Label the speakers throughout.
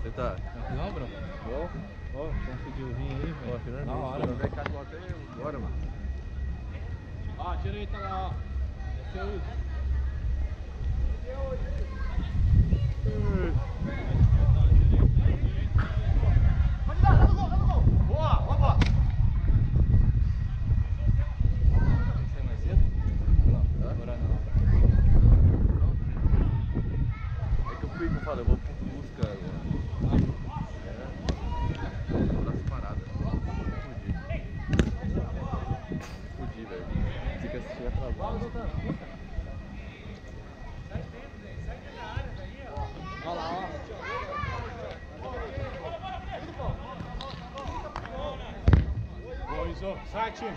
Speaker 1: Você tá?
Speaker 2: Tranquilão, bro?
Speaker 1: Bom?
Speaker 2: Ó, conseguiu vir aí, velho.
Speaker 1: Ó, finalmente.
Speaker 2: Da hora,
Speaker 1: Vai
Speaker 2: mano.
Speaker 1: ficar até agora, mano.
Speaker 2: Ó, direita lá, ó. Esse aí.
Speaker 3: Pode dar, dá no gol. Boa, boa.
Speaker 2: Tem que sair mais cedo? Não, agora não.
Speaker 1: É que eu fui, como eu falei, eu vou por busca agora. Braço parado. Fudi, velho. Fica assistindo atrasado.
Speaker 2: Olha lá, ó. Boa, Iso. Sai, time.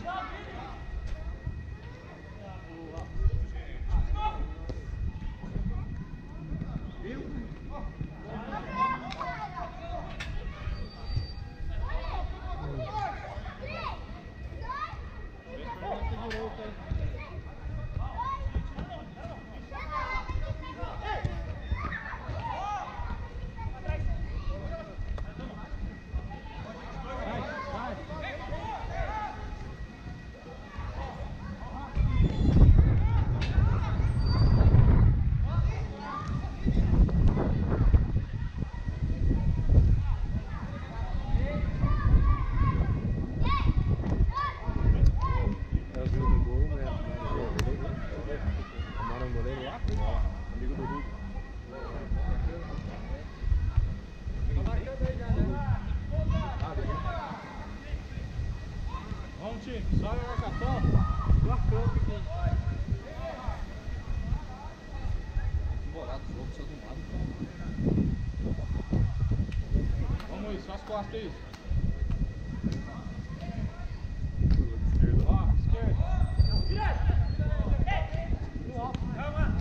Speaker 2: Vamos, time. Sobe a marcação. Marcando o que a gente faz. Embolado, jogo, seu do lado. Vamos, isso. As costas, isso. Ó, esquerda. Direto. No alto. Calma.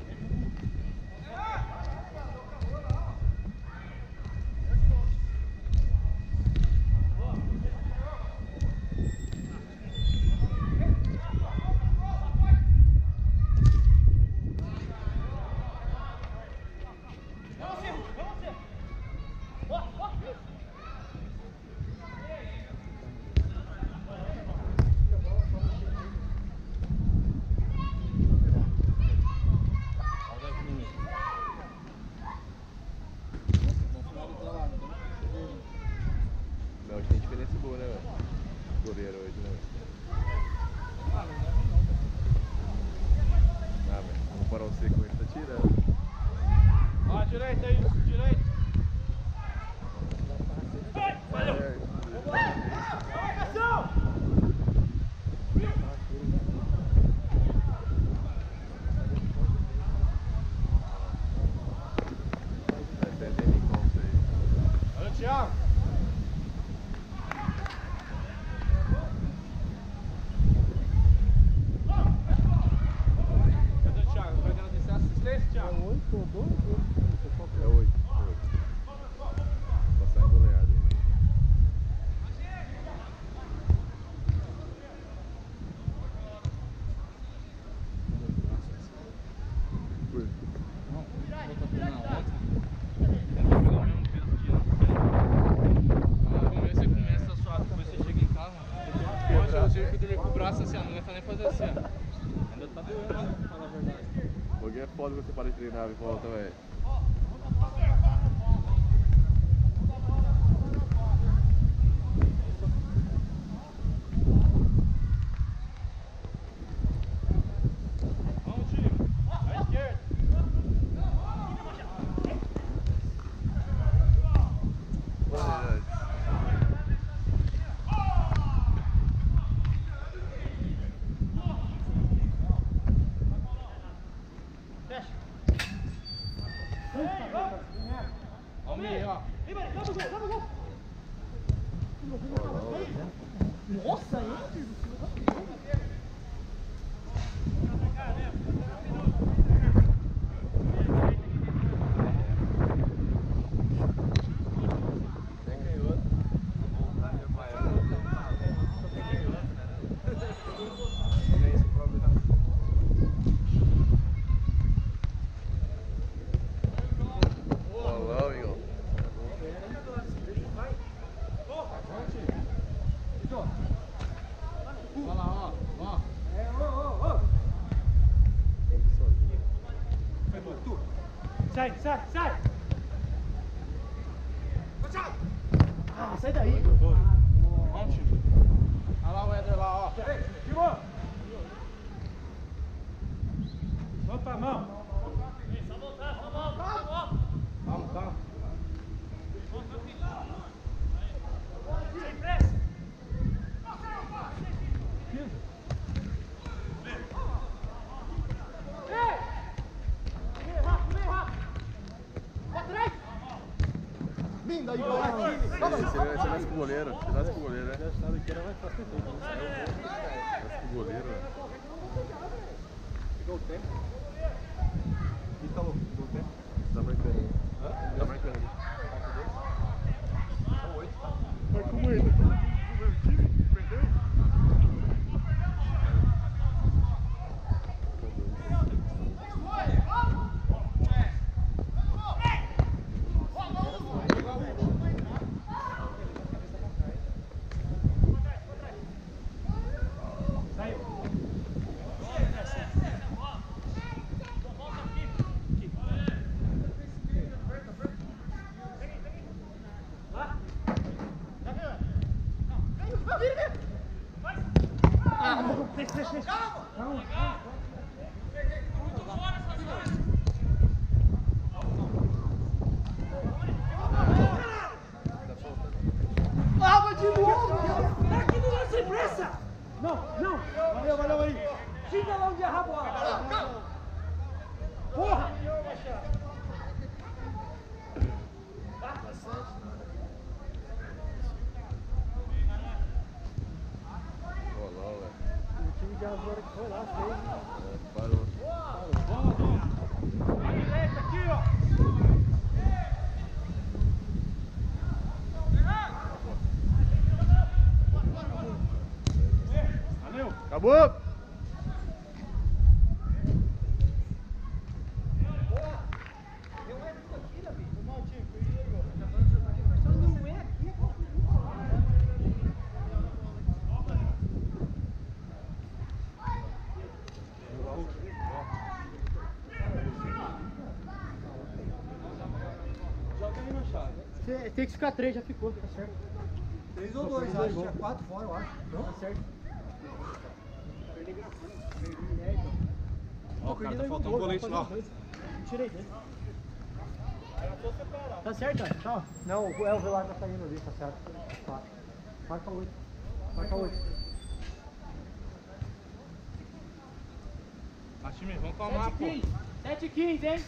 Speaker 1: Não, hoje tem diferença boa, né, velho? Goleiro hoje, né, velho? Ah, velho, vamos parar o seco, ele tá tirando.
Speaker 2: Ó, direita aí, direita.
Speaker 1: Vai ter nem como isso aí.
Speaker 2: Olha o Thiago. Cadê o Thiago? Vai agradecer a assistência, Thiago?
Speaker 1: É 8. Passar em goleada aí. Por...
Speaker 2: Não, vou botar tudo na outra. Tenta pegar o mesmo peso de no começo você começa suave, depois você chega em casa. Hoje eu tive que dormir com o braço assim, ó, não aguenta nem fazer assim, ó. Ainda tá doendo, né, pra falar a verdade.
Speaker 1: Porque é foda você para de treinar e volta, velho.
Speaker 2: Vamos, time. À esquerda. Ó o meio, ó.
Speaker 3: Nossa, antes do
Speaker 1: Bolão, Igor.
Speaker 3: sai, sai, sai! Ah, sai daí!
Speaker 2: Vamos, Chico. Olha lá o Éder lá, ó.
Speaker 3: Timão! Solta a mão!
Speaker 2: Só voltar, só volta. Vamos, calma.
Speaker 3: Sem pressa! Linda aí,
Speaker 1: Você nasce com o goleiro, você nasce com o goleiro, né? Nasce com o goleiro, né? Ficou o tempo. Instalou, ficou o tempo. Tá marcando. Tá marcando. São 8, tá? Mas como ainda? O meu time perdeu?
Speaker 3: Valeu aí! Xinga lá onde erra a bola! Porra!
Speaker 1: Rolou, velho.
Speaker 3: O time de Azora que foi lá, fez.
Speaker 1: Parou.
Speaker 3: À direita aqui, ó!
Speaker 1: Acabou!
Speaker 3: Tem que ficar 3, já ficou, tá certo?
Speaker 4: 3 ou 2, acho. Tinha 4 fora, eu acho.
Speaker 3: Não, tá certo.
Speaker 2: Ó, cara, tá faltando um colete lá.
Speaker 3: Tirei dele. Tá certo, tchau. Não, o Velar tá saindo ali, tá certo. Tá. Marca 8. Marca 8.
Speaker 2: Mas, time, vamos calmar, pô.
Speaker 3: 7h15, hein?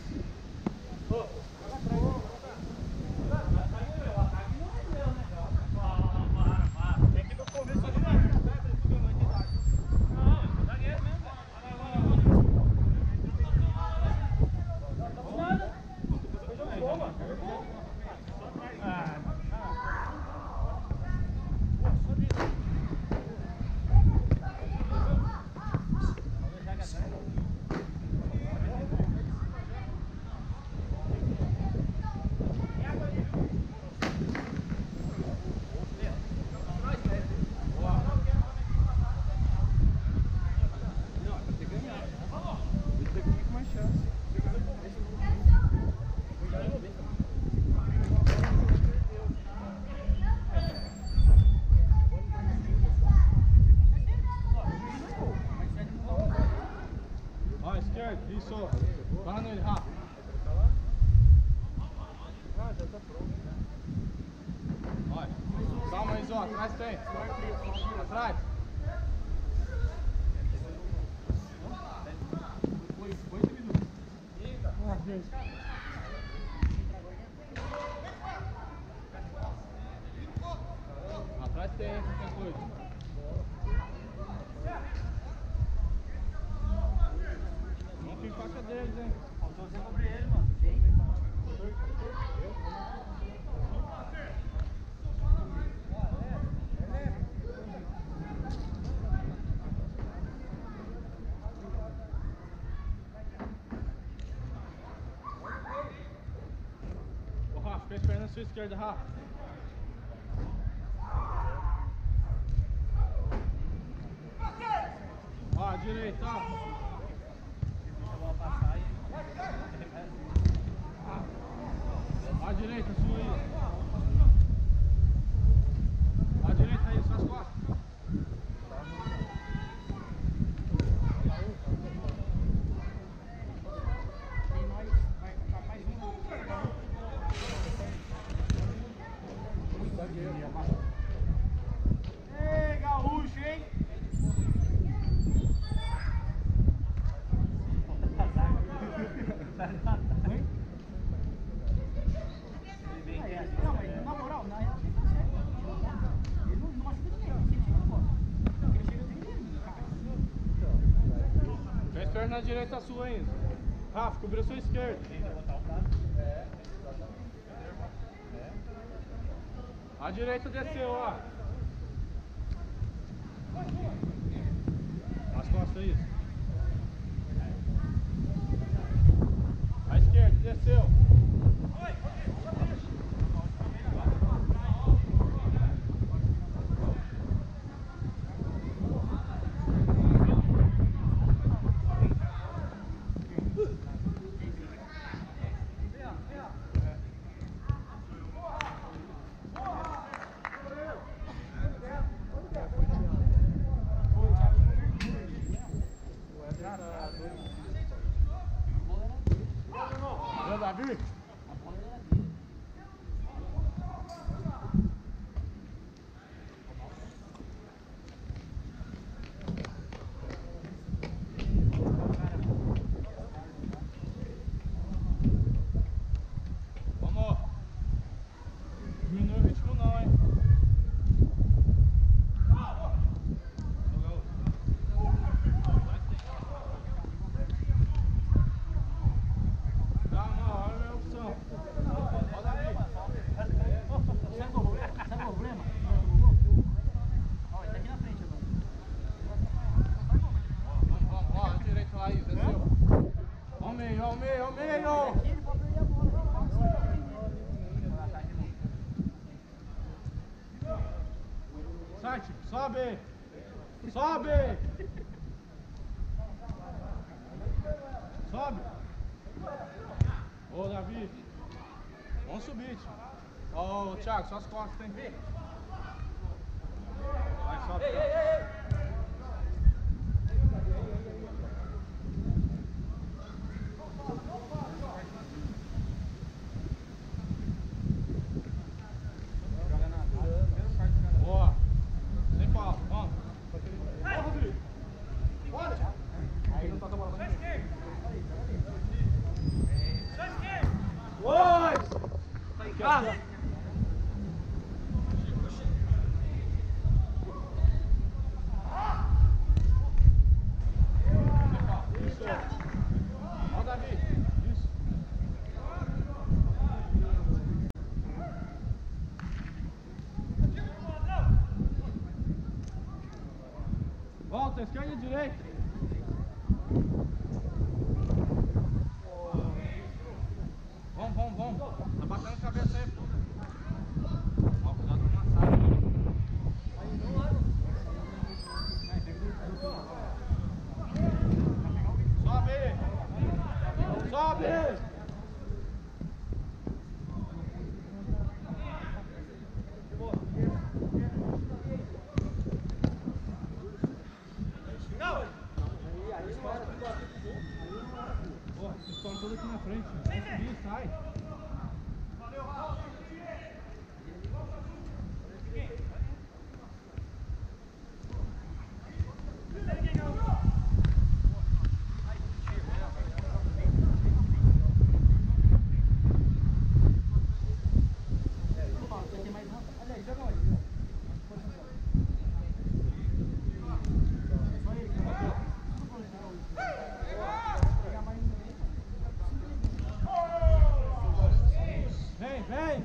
Speaker 2: Isso. Vai nele, Rafa.
Speaker 3: Ah, já tá pronto.
Speaker 2: Olha. Calma aí, Zó. Atrás tem. Atrás. Atrás tem qualquer coisa. Não tem faca deles, hein?
Speaker 3: Faltou você cobrir ele, mano.
Speaker 2: Ô, Rafa, fica esperando a sua esquerda, Rafa. Ó, a direita, ó. À direita, sua aí. À direita aí, suas costas.
Speaker 3: Ei, gaúcho, hein? Não, mas na moral, na real, ele tá certo. Ele não machuca ninguém, ele chega embora. Ele chega sem ninguém, cara.
Speaker 2: Fica esperto na direita sua ainda. Rafa, cobriu a sua esquerda. A direita desceu, ó. As costas, isso. A esquerda, desceu. Davi? Vamos. Diminui o ritmo não, hein? Calma, olha a minha opção. Ó, Davi.
Speaker 3: Sabe o problema? Ó, ele tá aqui na frente agora.
Speaker 2: Vamos, ó, a direita lá, isso, desceu. Ó o meio, ó o meio, ó o meio.
Speaker 3: Aqui ele pode perder a bola.
Speaker 2: Sai, tipo, sobe. Sobe. Sobe. Ô, Davi. Vamos subir, tio. Ó, Thiago, suas costas, tem que ver. Vai, sobe. Boa. Sem pausa, vamos. Ó, Rodrigo. Bora. Aí não toca a bola. Oi! Ah! Isso. Ó, Davi. Isso. Volta, esquerda e direita. Vamos. Tá batendo cabeça aí, pô. Ó, cuidado com a massagem. Sobe! Sobe! Pô, vocês estão todos aqui na frente. Vamos subir, sai. Vem! Vai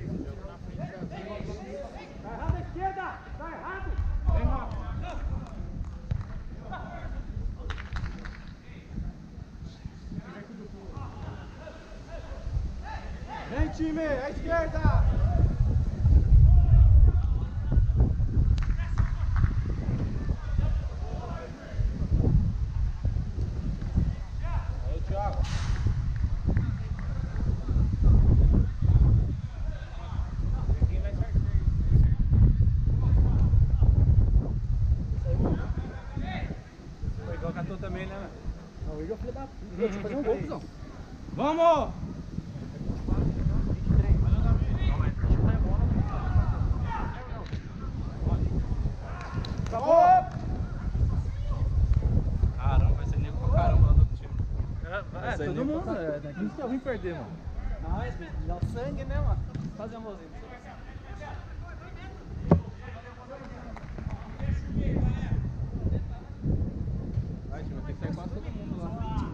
Speaker 2: errado à esquerda! Vai errado! Vem, Rafa! Vem, time! À esquerda! Aí, Thiago!
Speaker 4: Everton também, né?
Speaker 3: Não, ele é o filho da puta. Deixa eu fazer um gol, cuzão.
Speaker 4: Vamos!
Speaker 3: Acabou!
Speaker 2: Caramba, vai ser nego pra caramba lá do outro time.
Speaker 3: Todo mundo. Isso que é ruim perder, mano.
Speaker 4: Ah, dá o sangue, né, mano? Fazer um golzinho.
Speaker 1: Vai, time, tem que sair quase todo mundo lá.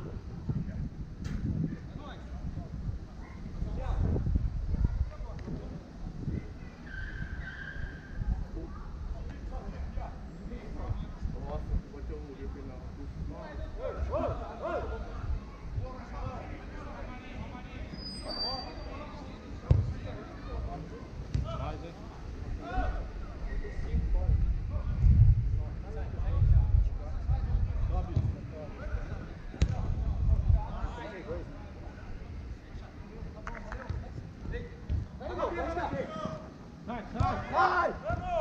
Speaker 1: Nossa, vou ter um livro não.
Speaker 3: Vai!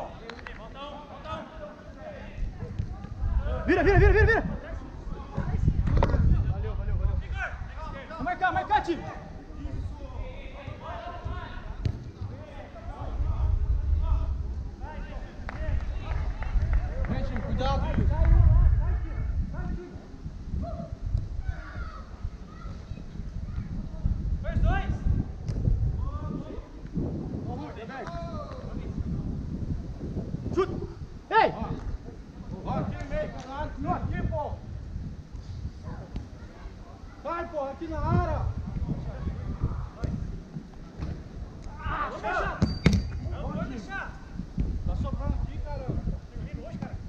Speaker 3: Vira, vira, vira, vira, vira!
Speaker 4: Valeu, valeu, valeu.
Speaker 3: Vamos marcar, marcar, time!
Speaker 4: Vem, time, cuidado.
Speaker 3: Chute! Ei!
Speaker 4: Ó, aqui no meio, caralho. Não, aqui, pô. Vai, pô, aqui na área. Pode deixar. Tá sobrando aqui, caramba. Termina hoje, cara.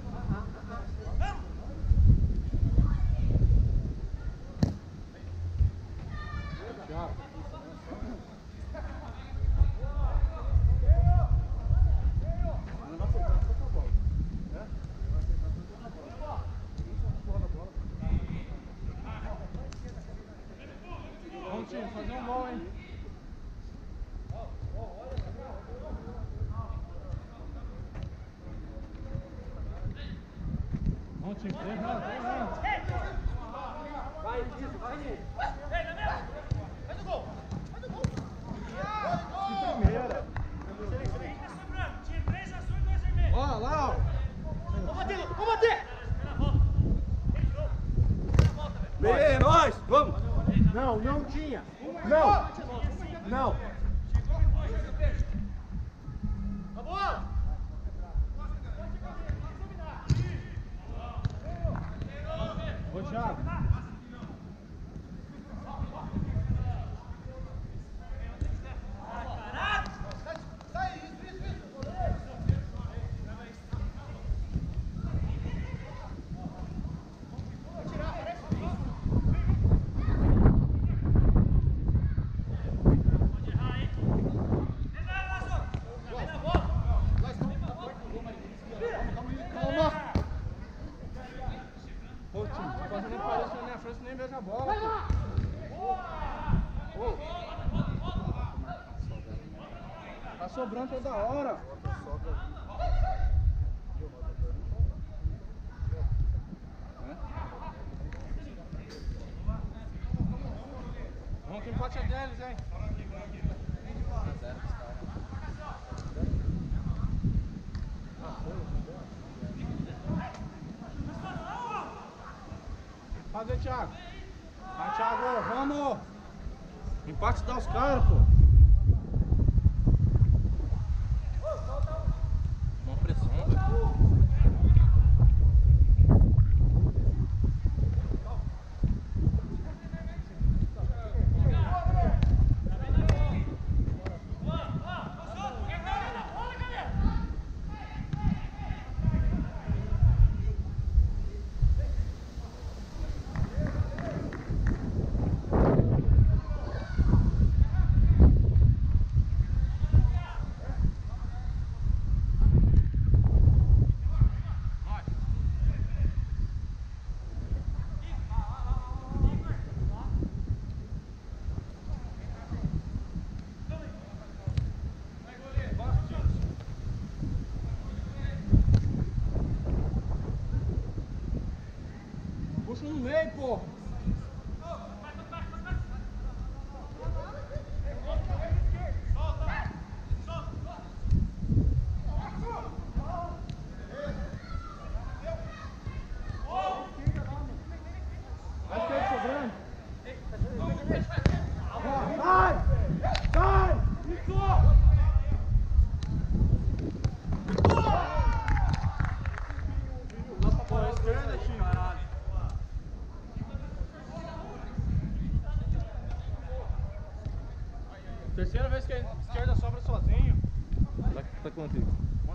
Speaker 4: Vamos, time, fazer um gol, hein? Vamos, time, errando.
Speaker 3: Vai, isso, vai, Ney!
Speaker 4: Faz o gol.
Speaker 3: De primeira!
Speaker 4: Ó, lá, ó.
Speaker 3: Vamos bater, Lucas! Vamos bater!
Speaker 4: Bem, nós, vamos.
Speaker 3: Não, não tinha! Não! Não!
Speaker 4: Ô, Thiago. Ô, time, tá fazendo aparecer na minha frente, nem vejo a bola. Ô. Tá sobrando toda hora. Vamos que empate é deles, hein? Fazer, Thiago. Vai, Thiago, vamos! Empate dá os caras, pô.
Speaker 2: Uma pressão, velho.
Speaker 4: Puxa no meio, pô. Terceira vez que a esquerda sobra sozinho.
Speaker 1: Tá contigo.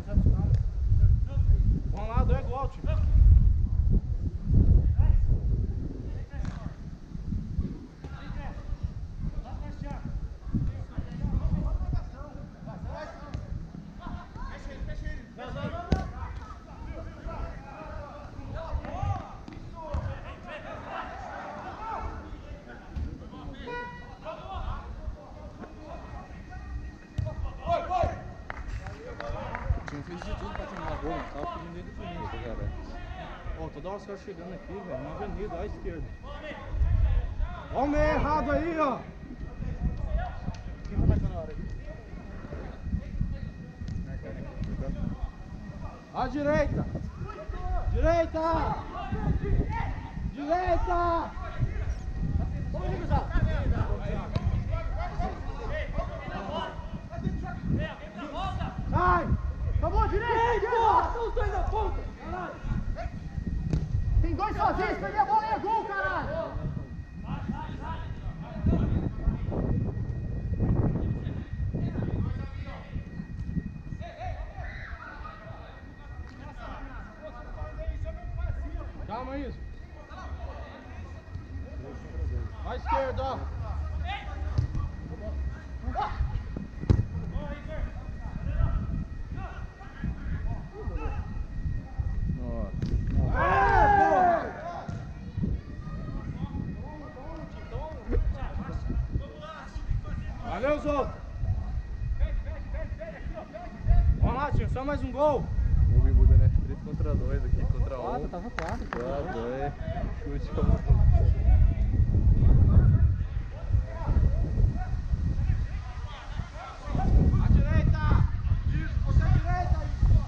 Speaker 4: Vamos lá, dois igual, time.
Speaker 2: Fiz de tudo pra terminar gol, mas tava pedindo dentro do Fluminense.
Speaker 4: Ó, toda hora os caras chegando aqui, velho, na avenida, à esquerda. Ó o meio errado aí, ó. Quem tá marcando a hora aí? À direita! Direita! Direita! Sai! Acabou, direita! Bota os dois na ponta! Caralho!
Speaker 3: Tem dois sozinhos, perder a bola é gol, caralho!
Speaker 4: Calma isso! À esquerda, ó! Valeu, os outros! Vamos lá, tio, só mais um gol!
Speaker 1: O Bibuda, né? 3 contra 2 aqui, contra 1.
Speaker 3: Tava 4, pô.
Speaker 1: Chute como...
Speaker 4: À direita! Isso, você à direita!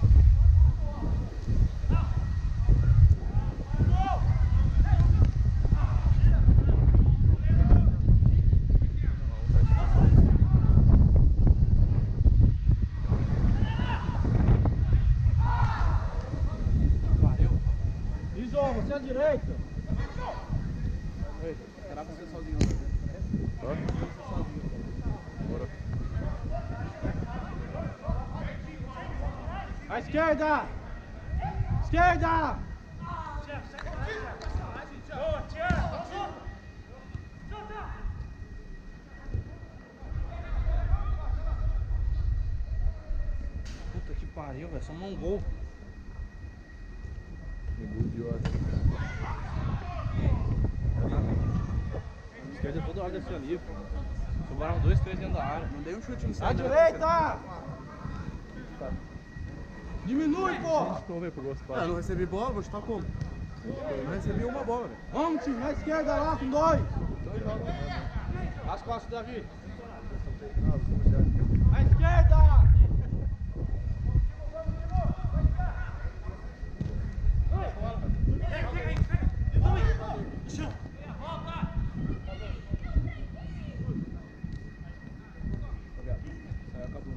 Speaker 4: Iso, você à direita!
Speaker 2: Era pra você sozinho.
Speaker 1: Ó. Bora.
Speaker 4: À esquerda! Esquerda! Puta que pariu, velho, só um gol.
Speaker 1: Idiota.
Speaker 4: A esquerda toda hora desceu ali, pô. Sobraram 2, 3 dentro da área.
Speaker 2: Mandei um chute em
Speaker 4: À
Speaker 2: cima.
Speaker 4: direita! Diminui, porra!
Speaker 1: Vamos ver pro gol,
Speaker 2: Ah, eu não recebi bola, vou chutar como? Eu não recebi uma bola, velho.
Speaker 4: Vamos, time, na esquerda lá com 2. As costas, Davi. À esquerda!
Speaker 2: Saiu, acabou.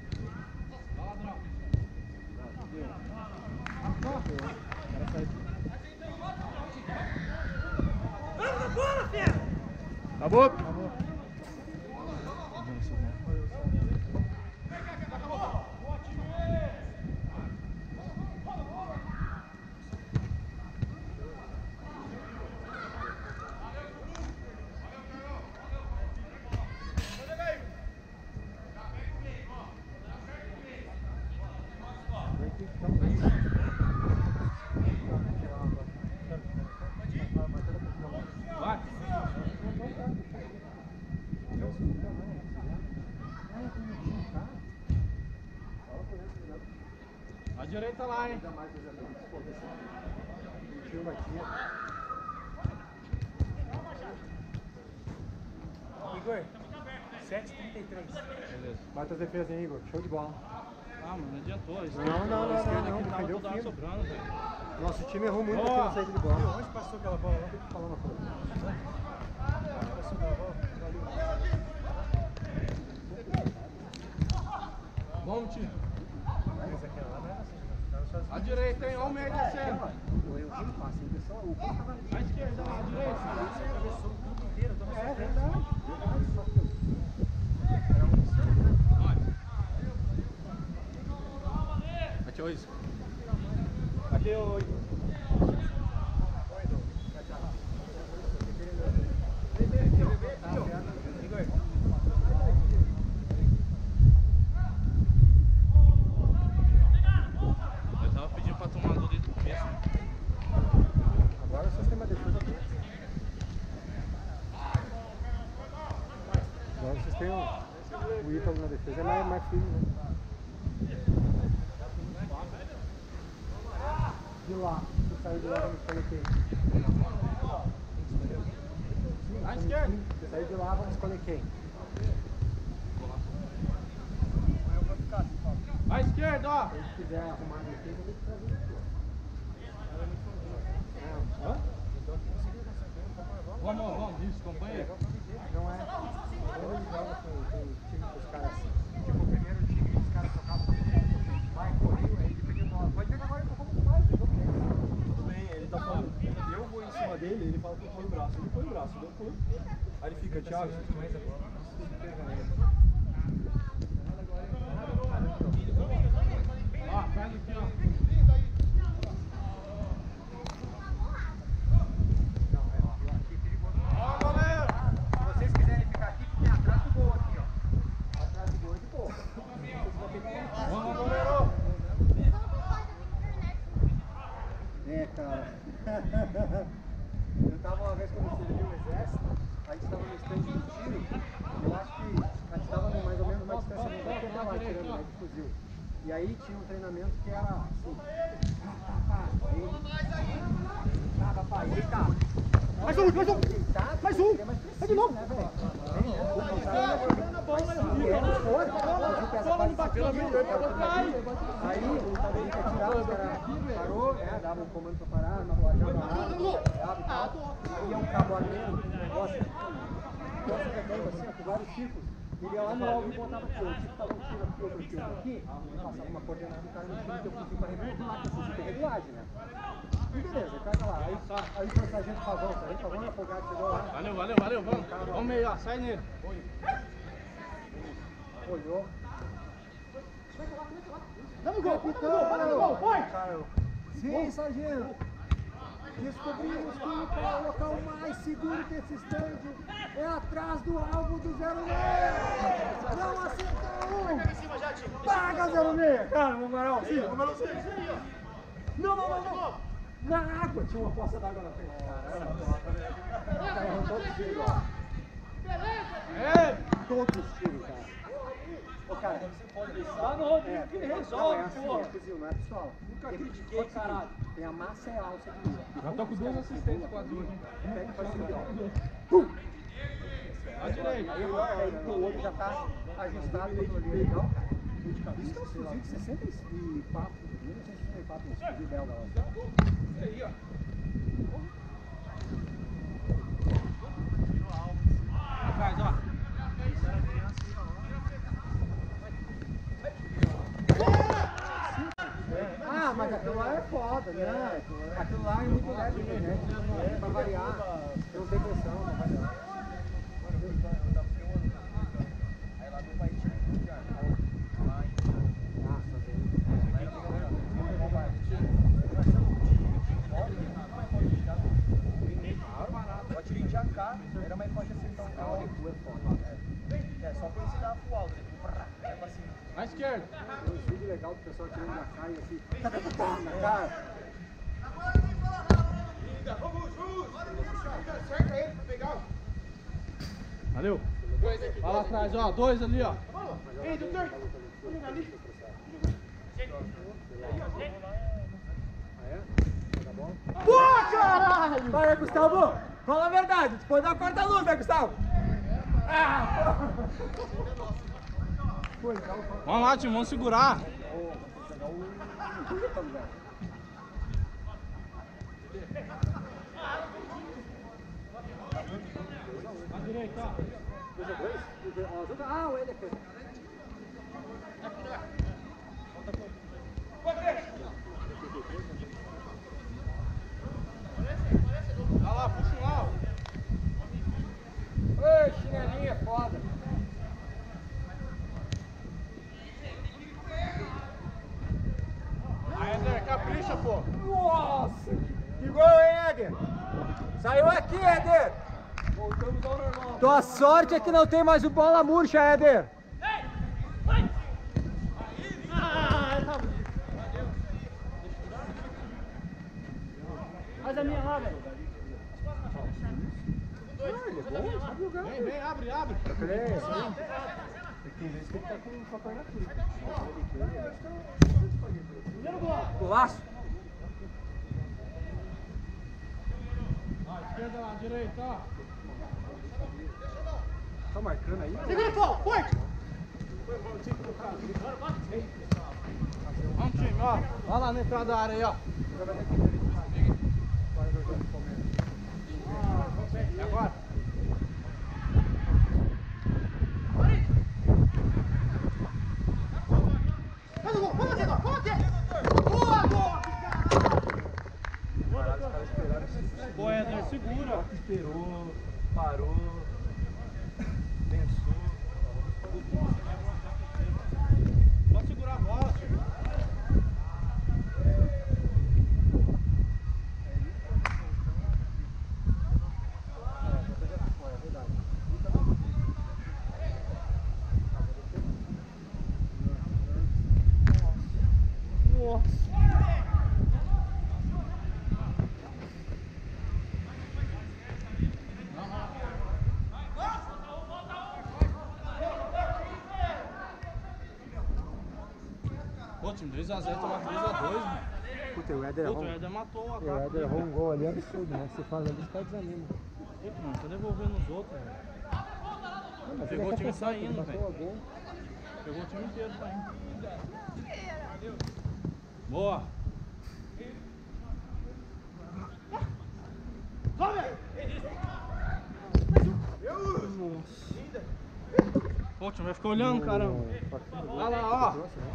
Speaker 1: Acabou?
Speaker 4: Vai! À direita lá, hein?
Speaker 3: Igor, 7h33.
Speaker 2: Beleza.
Speaker 4: Bate as defesas, hein, Igor? Show de bola.
Speaker 2: Ah, mano, não adiantou. Isso
Speaker 4: Não,
Speaker 2: a esquerda
Speaker 4: não,
Speaker 2: aqui tava
Speaker 4: defendeu
Speaker 2: toda hora
Speaker 4: firme.
Speaker 2: sobrando, velho.
Speaker 4: Nosso time errou muito aqui na saída de
Speaker 3: Viu,
Speaker 4: bola.
Speaker 3: onde passou aquela bola lá?
Speaker 4: Deixa eu falar uma coisa.
Speaker 3: Passou aquela bola? Valeu.
Speaker 2: Vamos, time.
Speaker 3: Mas aquela lá não era assim, tava sozinho.
Speaker 2: À direita, hein? Olha o meio descendo.
Speaker 4: Eu passe, o pessoal, o posto tava
Speaker 2: À esquerda, à direita.
Speaker 3: Você atravessou o campo inteiro, eu tô
Speaker 4: É
Speaker 3: nessa
Speaker 4: verdade.
Speaker 2: Aqui, olha isso.
Speaker 4: Aqui, ô Igor.
Speaker 2: Eu tava pedindo pra tomar gol desde o começo.
Speaker 4: Agora vocês têm uma defesa aqui. Agora vocês têm o Ítalo na defesa, é mais firme, né? De lá, você saiu de lá, vamos escolher quem?
Speaker 2: À esquerda.
Speaker 4: Você saiu de lá, vamos escolher quem?
Speaker 2: À esquerda, ó.
Speaker 4: Se quiser arrumar a defesa, eu vou te trazer aqui. Hã?
Speaker 2: Vamos, isso, companheiro.
Speaker 4: Não é. Ele joga com o time dos caras assim. Tipo, o primeiro time os caras tocavam vai, correu, aí ele pediu bola. Pode ver agora que eu vou mais,
Speaker 5: Tudo bem, ele tá falando, eu vou em cima dele, ele fala que eu põe o braço. Ele põe o braço, eu põe. Aí ele fica, Thiago, você mais agora.
Speaker 2: Ó, faz aqui, ó.
Speaker 4: Se vocês quiserem ficar aqui, fiquem atrás do gol aqui, ó. Atrás do gol é de boa.
Speaker 2: Vamos, goleiro.
Speaker 4: É, cara. Eu tava uma vez quando eu servi o exército, a gente tava no stand de tiro, eu acho que a gente tava mais ou menos uma distância de 80 lá, tirando né, de fuzil. E aí tinha um treinamento que era assim. Mais um! É de novo! Aí, a gente atirava, os caras parou, né, dava um comando pra parar, na plateia, dava e tal. Aí é um cabo armênio, um negócio redondo assim, com vários círculos. Ele ia lá no alvo e botava aqui, o tipo tava um tiro aqui, outro tiro aqui, passava uma coordenada do cara no time que eu fuzil pra regular, que o fuzil tem regulagem, né? E beleza, carga lá. Aí foi o sargento Pavão é afogado, chegou lá.
Speaker 2: Valeu, vamos. Vamos meio, ó, sai nele.
Speaker 4: Olhou.
Speaker 3: Dá-me gol,
Speaker 4: Vai! Sim, sargento. Descobrimos que o local mais seguro desse stand é atrás do alvo do 06. Não acertou! Paga 06! Cara, no moral, sim, número 6. Não! Na água! Tinha uma poça d'água na frente. Caramba, errou todos os tiros, ó. Todos os tiros, cara. Ô, cara, você pode deixar. Não, tem que resolve, não, é assim, é fuzil, não é pistola. Nunca critiquei, caralho. Tem a massa e a alça aqui.
Speaker 2: Já tô com 2 assistências quase hoje.
Speaker 4: Pega e faz assim, ó. Pum!
Speaker 2: À direita.
Speaker 4: Aí o outro já tá ajustado, controle legal, cara. Isso que é um fuzil de 64, 1964, um fuzil belga lá.
Speaker 2: Aí, ó. Atrás, ó.
Speaker 4: Ah, mas aquilo lá é foda, né? Aquilo lá é muito leve, né? Pra variar, não tem pressão, pra variar.
Speaker 5: Aí lá meu pai tinha um de arma. Lá eu atirei de AK, era mais fácil acertar um carro. É só quando você dá full alto, é pra cima.
Speaker 2: À esquerda.
Speaker 4: Tem uns vídeos legais do pessoal tirando da cara e assim, na cara.
Speaker 2: Valeu. Olha lá atrás, ó. 2 ali, ó.
Speaker 3: Ei, doutor!
Speaker 4: Boa, caralho! Vai, Gustavo! Fala a verdade, tu pode dar a quarta luz, né, Gustavo?
Speaker 2: Vamos lá, time, vamos segurar.
Speaker 3: À direita, ó.
Speaker 4: 2-2? Ah, o Eder foi.
Speaker 2: Vai lá, puxa um lá.
Speaker 4: Ei, chinelinha, foda.
Speaker 2: Aí, Eder, capricha, pô.
Speaker 4: Nossa, que gol, hein, Eder? Saiu aqui, Eder.
Speaker 5: Voltamos ao normal.
Speaker 4: Tua sorte é que não tem mais o bola murcha, Eder.
Speaker 3: Faz a minha lá, velho.
Speaker 2: Vem, vem, abre, abre.
Speaker 5: Tem vezes que ele tá com a perna frita.
Speaker 3: Primeiro gol.
Speaker 4: Golaço.
Speaker 2: Ó, esquerda lá, direita, ó.
Speaker 5: Tá marcando aí?
Speaker 3: Segura, Paulo, forte.
Speaker 2: Vamos, time, ó. Vai lá na entrada da área aí, ó. E agora?
Speaker 3: Faz o gol, vamos fazer agora, vamos fazer. Boa, boa.
Speaker 5: Caralho, os caras esperaram.
Speaker 2: Boa, Eder, segura.
Speaker 5: Esperou, parou, pensou.
Speaker 2: Só segurar a bola, tio. Pô, time, 2x0, tomar 3x2, mano.
Speaker 4: Puta, o Eder
Speaker 2: Puta, o Eder matou o ataque.
Speaker 4: O Eder errou um gol ali absurdo, né? Você faz ali, os caras desanimam.
Speaker 2: Puta, mano, tá devolvendo os outros, velho. Pegou o time saindo, velho. Pegou o time inteiro saindo. Boa. Pô, o time vai ficar olhando, caramba. Vai lá, ó.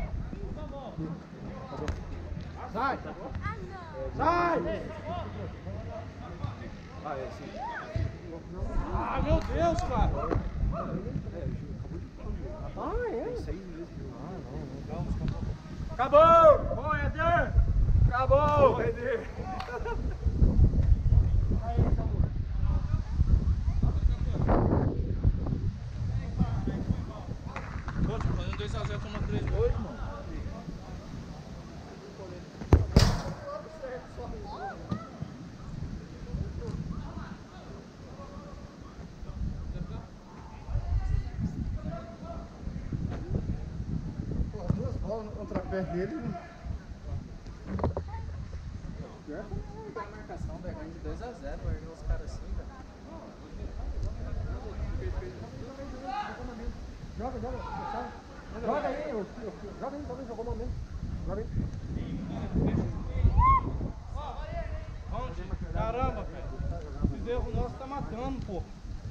Speaker 2: Sai! Sai!
Speaker 5: Ah, é sim.
Speaker 2: Ah, meu Deus, cara!
Speaker 4: Ah, é?
Speaker 5: 6 meses de não.
Speaker 2: Acabou! Bom, Eder!
Speaker 5: Acabou, Eder!
Speaker 2: Pô, tipo, fazendo 2x0, toma 3-2, mano.
Speaker 5: Porra, 2 bolas no contrapé dele.
Speaker 1: A marcação da ganho de 2x0, vai ver os caras assim, velho.
Speaker 4: Joga, joga. Joga aí, joga aí, jogou momento. Joga aí.
Speaker 2: Vamos, time. Caramba, velho. Esses erros nossos tá matando, pô.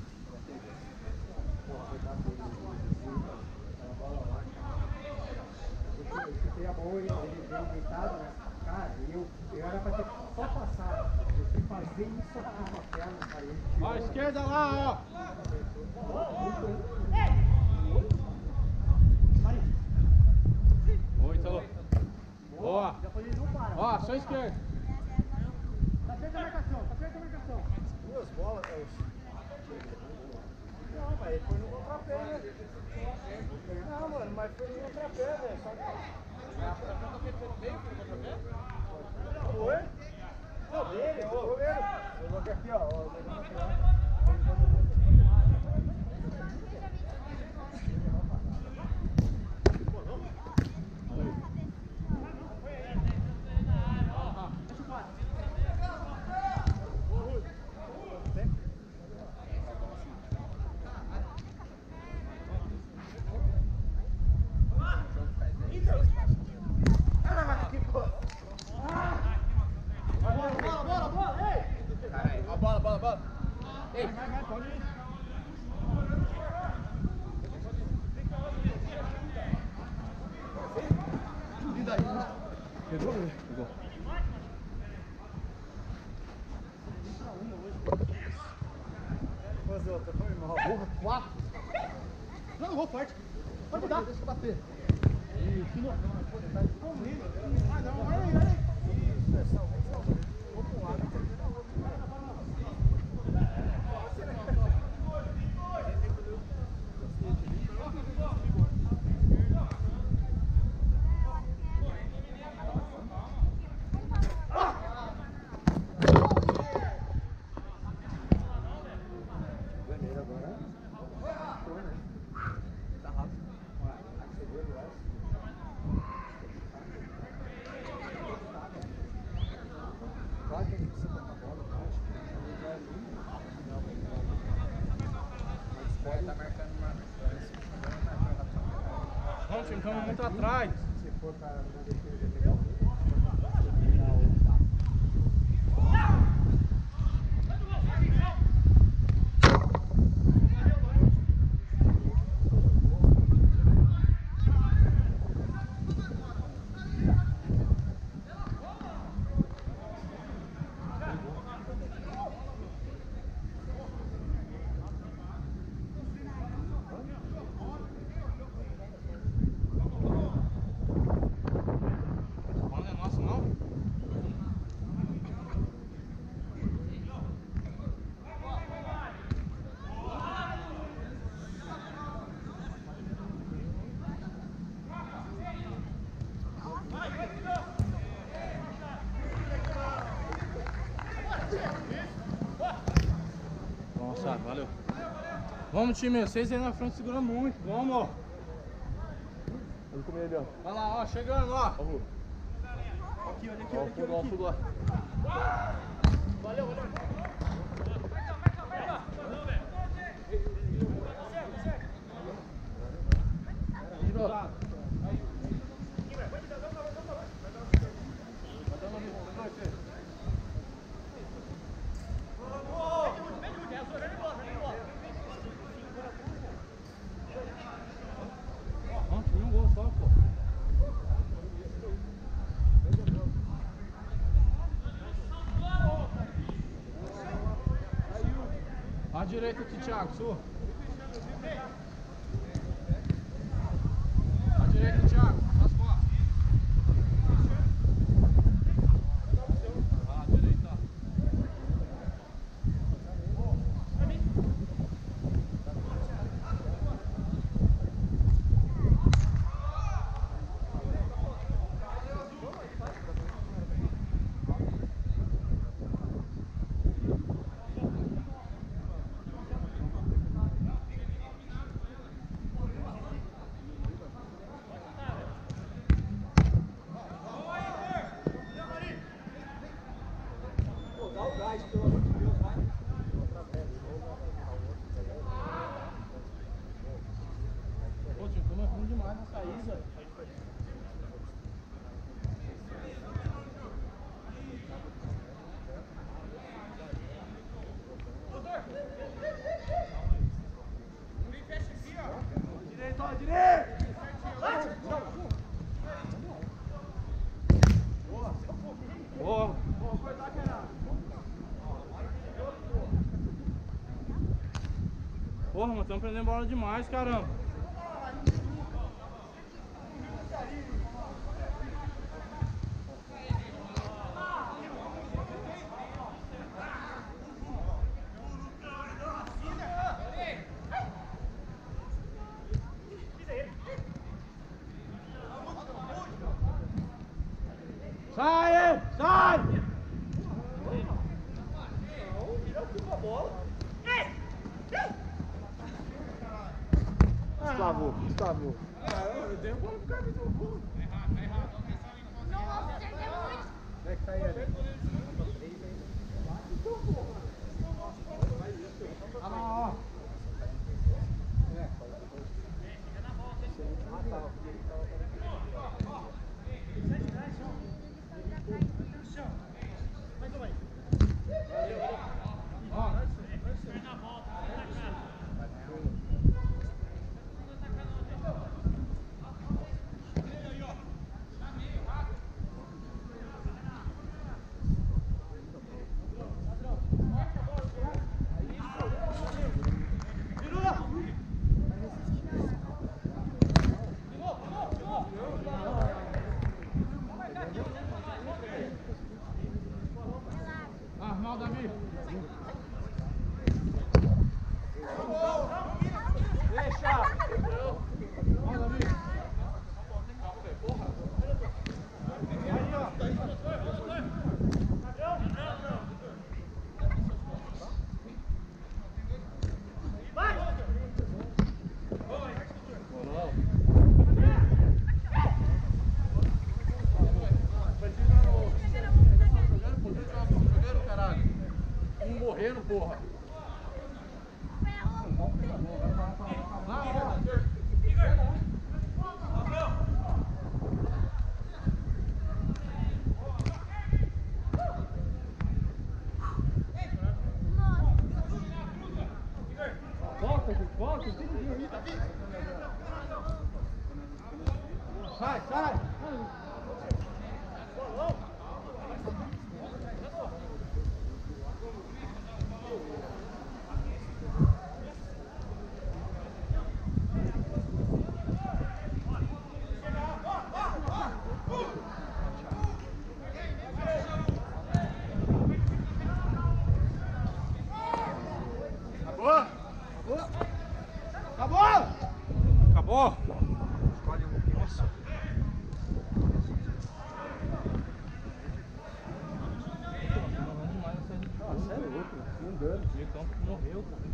Speaker 4: Chutei a bola, ele veio deitado, né? Cara, eu era pra ter só passado. Eu fui fazer isso aqui com a perna, cara.
Speaker 2: Ó, a esquerda lá, ó. Boa, Italo. Boa. Ó, só esquerda.
Speaker 3: Tá feita a marcação, tá feita a marcação.
Speaker 5: 2 bolas, Não, mas ele foi no contrapé, né? Não, mano, mas foi no contrapé, velho. Só que... Foi? Não, dele, ô. Eu vou aqui, ó.
Speaker 2: bola. Ei.
Speaker 3: Vai, pode ir.
Speaker 2: E daí? Pegou? Pegou.
Speaker 4: Mas outra, foi mal.
Speaker 3: Quatro. Não, vou forte. Pode dar. Deixa eu bater. Isso, não. Ah, não, olha aí. Isso, é só. Vou pro lado.
Speaker 4: Vermelho agora. Tá rápido. Você viu agora? Claro que a gente precisa botar a bola, eu acho que ele vai ali. Mas pode estar marcando uma.
Speaker 2: Não, time, estamos muito atrás.
Speaker 4: Se for para na defesa pegar o gol,
Speaker 2: A bola não é nossa, não? Nossa, valeu. Vamos, time, vocês aí na frente segurando muito. Vamos.
Speaker 1: Vamos comer ali, ó.
Speaker 2: Olha lá, ó, chegando, ó.
Speaker 1: Ó o Ru.
Speaker 5: Aqui, olha aqui,
Speaker 1: Ó
Speaker 5: olha
Speaker 1: o
Speaker 5: aqui,
Speaker 1: fundo, ó
Speaker 5: olha
Speaker 1: o
Speaker 5: aqui.
Speaker 1: fundo lá.
Speaker 2: Não, tinha um gol só, pô. À direita aqui, Thiago, sua. À direita, Thiago. As costas. À direita.
Speaker 5: Pô, dá o gás, pelo amor de Deus, vai.
Speaker 2: Pô, time, como é ruim demais essa saída.
Speaker 5: Direito, ó, direito!
Speaker 2: Boa. Porra, mano, estamos prendendo bola demais, caramba. Sai! Sai!
Speaker 1: Gustavo, Gustavo.
Speaker 5: Eu dei a bola pro cara, meteu o gol.
Speaker 4: Como é que tá aí, Eder?
Speaker 2: Ah, lá, ó. Ó, Morrendo, porra.
Speaker 3: Volta, gente, volta, sai, sai!
Speaker 5: Acabou? Nossa.
Speaker 4: Sério, louco, não dando.
Speaker 2: O campo morreu, pô.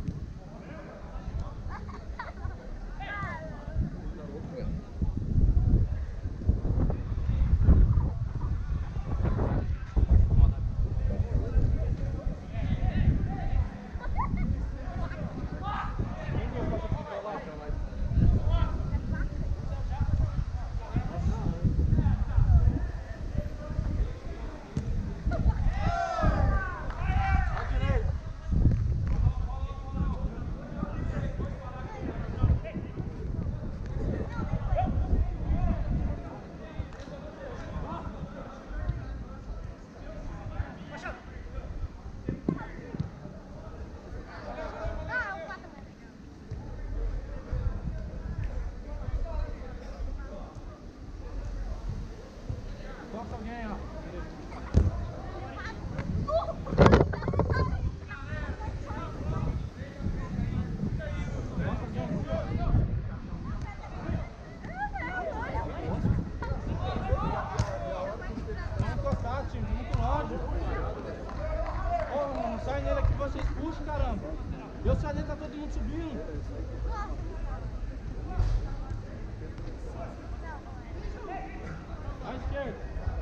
Speaker 3: Eu sei, tá todo mundo subindo. À esquerda.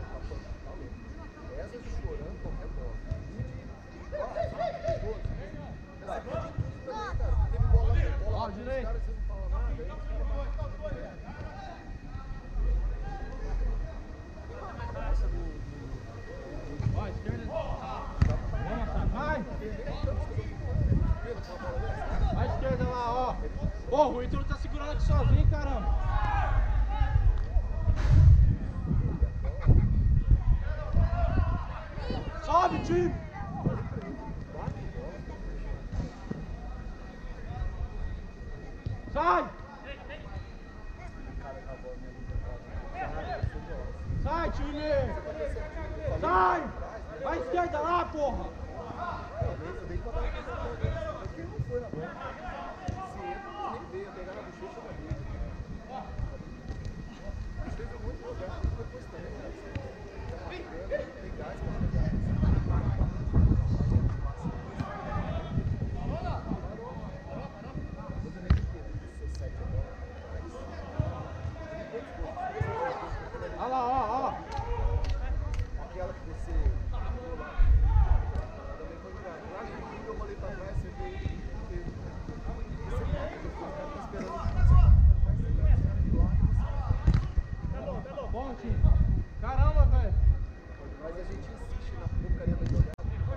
Speaker 1: Essa chorando qualquer bola. Teve bola no bola.
Speaker 3: Ó, direito.
Speaker 1: Os caras não falam nada.
Speaker 3: Ó, esquerda. Vamos, vai. À esquerda lá, ó. Ô, o Ítalo tá segurando aqui sozinho, caramba. Sobe, time. Sai. Sai, time. Sai. À esquerda lá, porra.
Speaker 1: Eu dei pra dar porque não foi na bola. Se entra, nem veio. Pegar na bochecha da vida. Fez um monte de lugar. Depois também. Tem gás pra pegar.
Speaker 3: Olha lá, ó, ó.
Speaker 1: Aquela que você falou lá. Também foi jogada. Lá no fim eu rolei pra trás, você veio. Você tá esperando.
Speaker 3: Bom, time. Caramba, velho.
Speaker 1: Mas a gente insiste na porcaria da jogada.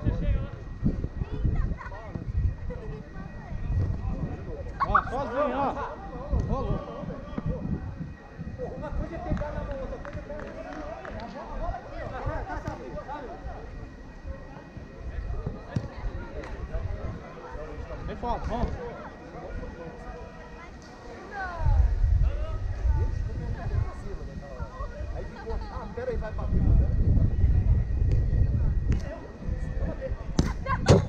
Speaker 3: Ó, sozinho, ó. Ó, louco.
Speaker 4: Uma coisa é pegar na mão, outra coisa é pegar na mão.
Speaker 3: Vem falta, vamos.
Speaker 1: Aí ficou, pera aí, vai bater.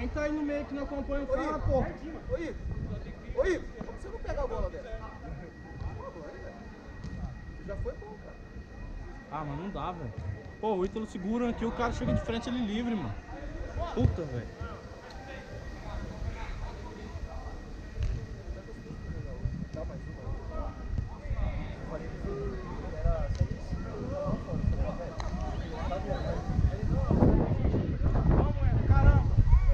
Speaker 3: Quem tá aí no meio que não acompanha o cara, porra?
Speaker 1: Oi, como você não pega a bola dessa? Já foi bom, cara.
Speaker 3: Ah, mas não dá, velho. Pô, o Ítalo segura aqui, o cara chega de frente, ele livre, mano. Puta, velho.
Speaker 1: Dá mais uma.
Speaker 3: Caramba.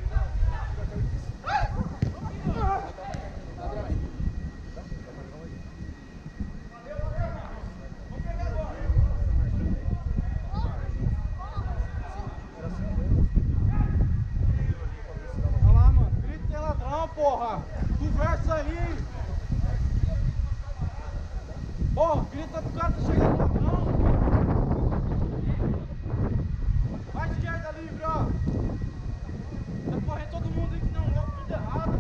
Speaker 3: Olha lá, mano. Grita de ladrão, porra. Conversa aí. Porra, grita pro cara que tá chegando ladrão. Vai esquerda livre, ó. Vai correr todo mundo aí que não é tudo errado.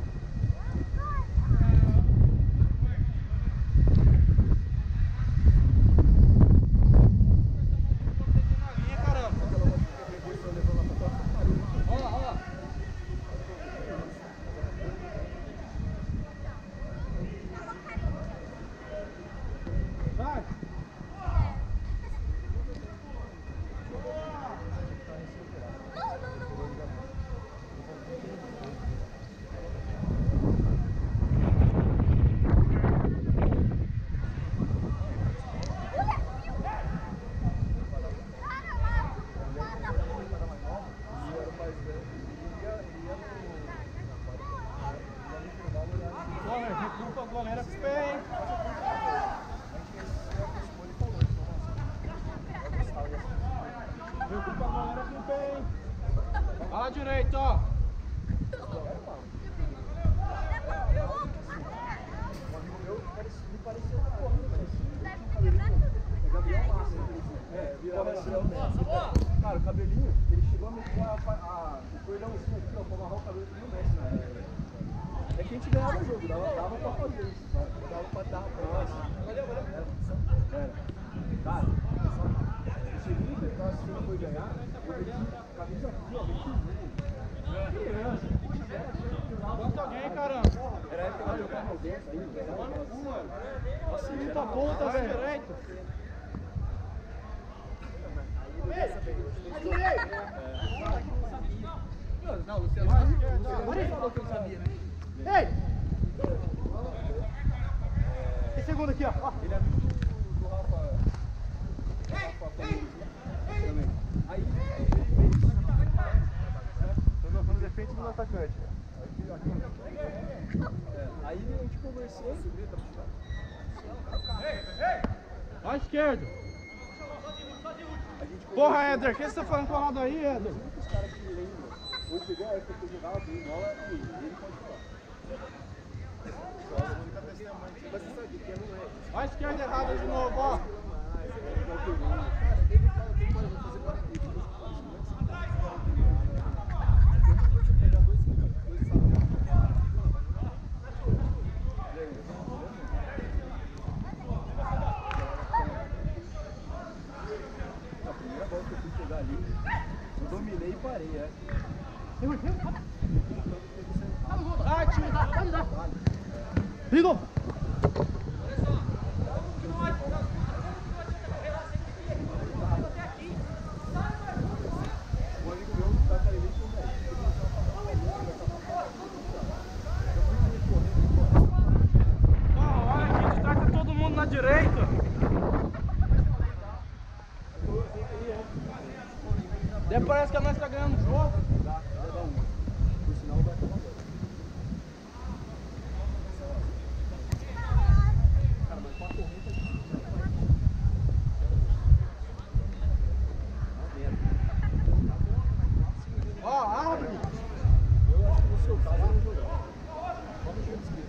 Speaker 3: Na linha, caramba. Olha lá, olha lá. Vai. Corre, recua a goleira com o pé, hein? Recua a goleira com o pé, hein? Vai lá direito, ó.
Speaker 5: Cara, o cabelinho, ele chegou a meter o cordãozinho aqui, ó, pra amarrar o cabelo que não mexe, né? É que a gente ganhava o jogo, dava pra fazer isso, sabe? Dava pra dar pra nós. Valeu. Cara, eu cheguei em Petrópolis, se não foi ganhar, eu meti camisa aqui, ó, meti criança.
Speaker 3: Gosta alguém, caramba.
Speaker 5: Era a época que eu tava dentro ainda. Nossa,
Speaker 3: Muita ponta, velho. Direito.
Speaker 1: Não, Luciano falou que eu sabia, né?
Speaker 3: Ei! Tem segundo aqui, ó.
Speaker 5: Ele é amigo do Rafa. Também. Aí ele fez.
Speaker 1: Tô gostando do defeito do atacante.
Speaker 5: Aí a gente conversou.
Speaker 3: Ó, esquerdo. Porra, Éder, o que você tá falando com a roda aí, Éder?
Speaker 5: Os caras que lembram. Ou pegou a época que eu jogava bem bola e ele pode falar.
Speaker 1: Mas você sabe que não é.
Speaker 3: Ó, a esquerda errada de novo, ó.
Speaker 1: Ele fala que pode fazer 40
Speaker 5: A primeira bola que eu fui pegar ali, eu dominei e parei, é.
Speaker 3: Ai, time. Ligo.
Speaker 5: Um amigo meu tá caindo com o
Speaker 3: Olha, a gente taca todo mundo na direita. Daí parece que nós tá ganhando o jogo.
Speaker 5: Por sinal, vai tomar gol. Cara, mas pra correr tá difícil.
Speaker 3: Ó, abre.
Speaker 5: Eu acho que no seu caso eu não jogava. Vamos ver esquerdo.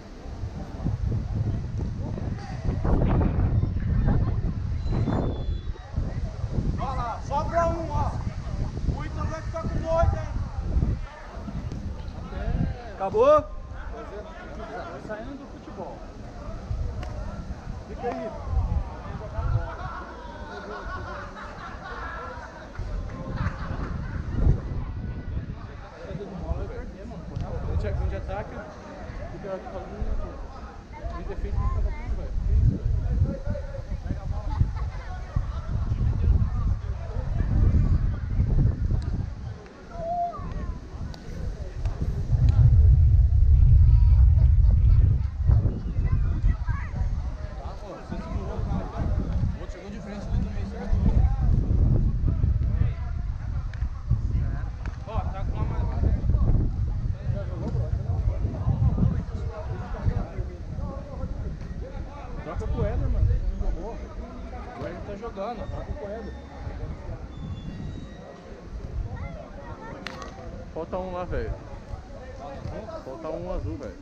Speaker 3: Olha lá, sobra um, ó. O Ítalo vai ficar com dois, hein?
Speaker 5: Acabou?
Speaker 3: Saindo do futebol. Fica aí.
Speaker 2: ataque, fica fazendo em defesa não tava tudo, velho. Troca com o Éder, mano. Não jogou. O Éder tá jogando. Troca com o Éder. Falta um lá, velho. Falta um azul, velho.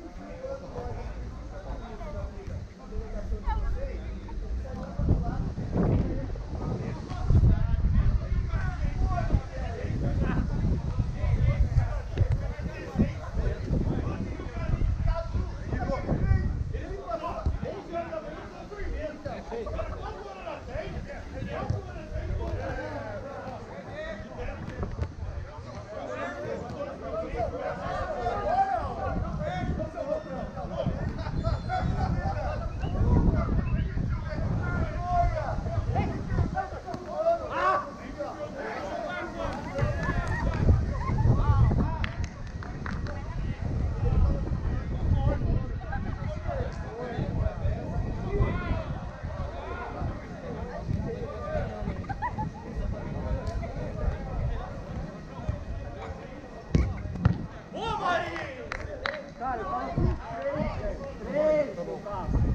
Speaker 4: Cara, eu falo com 3, meu carro.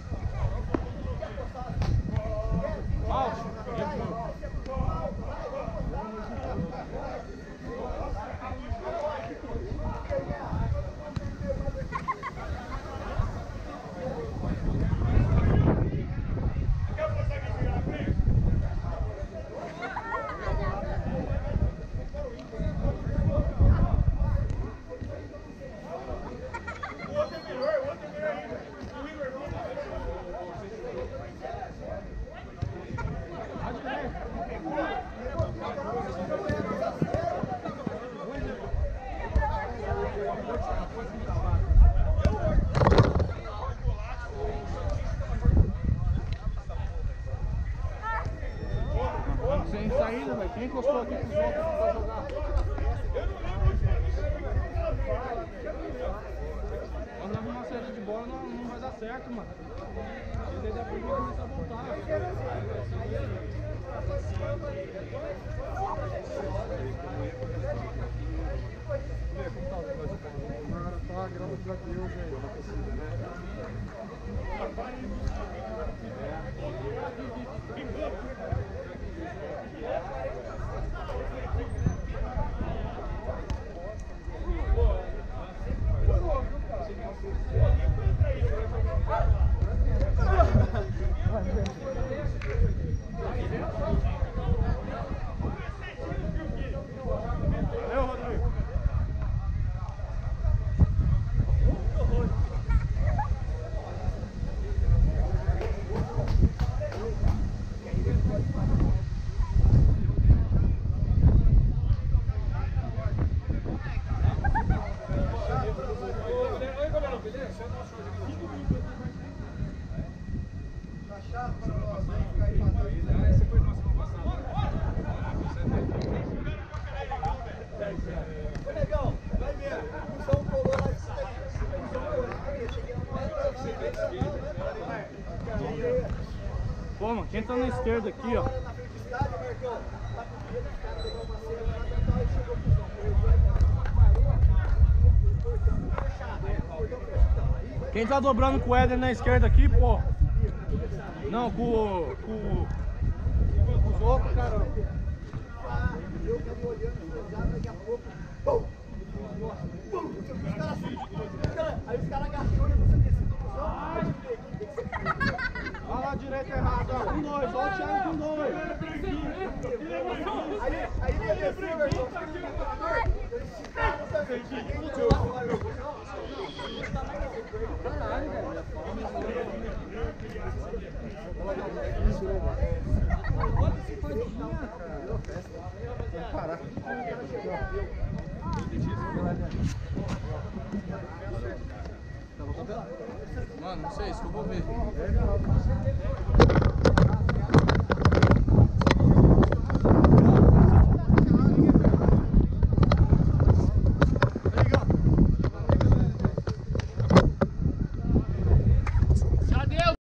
Speaker 4: Sem saída, velho. Quem encostou aqui pros outros pra jogar? Quando arrumar uma saída de bola não vai dar certo, mano. E desde a primeira começa a voltar.
Speaker 1: Tá, graças a Deus,
Speaker 2: Valeu, Rodrigo. Pô, mano, quem tá na esquerda aqui, ó. Quem tá dobrando com o Éder na esquerda aqui, pô? Não, com os outros, cara.
Speaker 1: Eu tava olhando, daqui a pouco. Pum! Pum! Aí os caras agachou e você desceu.
Speaker 2: Olha lá, direita errada, ó. Com 2, ó o Thiago com 2.
Speaker 1: Aí ele desceu, meu irmão.
Speaker 4: Caralho, velho.
Speaker 1: Caraca.
Speaker 2: Mano, não sei, isso que eu vou ver.